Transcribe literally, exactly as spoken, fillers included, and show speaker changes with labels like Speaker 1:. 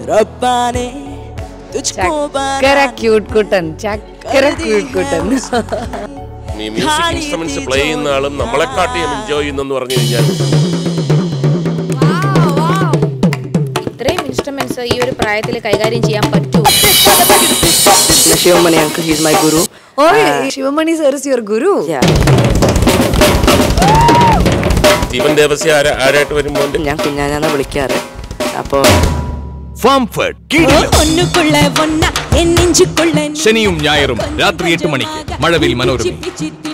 Speaker 1: रब्बाने तुझको
Speaker 2: चक्करा क्यूट कुटन चक्करा क्यूट कुटन
Speaker 3: മ്യൂസിക് ഇൻസ്ട്രുമെന്റ്സ് പ്ലേ ചെയ്യുന്ന ആളും നമ്മളെക്കാട്ടിയും എൻജോയ് ചെയ്യുന്നെന്ന് പറഞ്ഞു കഴിഞ്ഞാൽ
Speaker 2: ഇത്രയും ഇൻസ്ട്രുമെന്റ്സ് ഈ ഒരു പ്രായത്തിൽ കൈകാര്യം ചെയ്യാൻ പറ്റുമോ?
Speaker 1: Shivamani uncle, he's my guru.
Speaker 2: Oh, uh, Shivamani sir is your guru?
Speaker 1: Yeah.
Speaker 3: Steven Devasi ആരായിട്ട് വരുമ്പോൾ
Speaker 1: ഞാൻ കുഞ്ഞാഞ്ഞാന്നാ വിളിക്കാറ്. അപ്പോ
Speaker 4: ഫാംഫർട്ട് കിടിലം ശനിയും ഞായറും രാത്രി എട്ട് മണിക്ക് മഴവിൽ മനോരമ.